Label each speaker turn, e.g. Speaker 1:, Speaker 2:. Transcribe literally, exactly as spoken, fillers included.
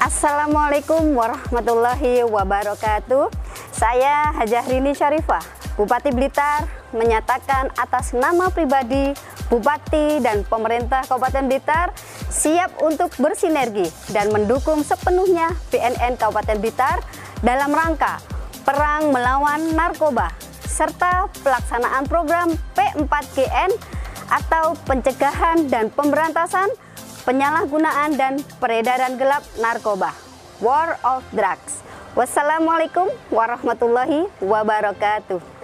Speaker 1: Assalamualaikum warahmatullahi wabarakatuh. Saya Hajah Rini Syarifah, Bupati Blitar, menyatakan atas nama pribadi Bupati dan pemerintah Kabupaten Blitar siap untuk bersinergi dan mendukung sepenuhnya B N N Kabupaten Blitar dalam rangka perang melawan narkoba serta pelaksanaan program P empat G N atau pencegahan dan pemberantasan penyalahgunaan dan peredaran gelap narkoba, War of Drugs. Wassalamualaikum warahmatullahi wabarakatuh.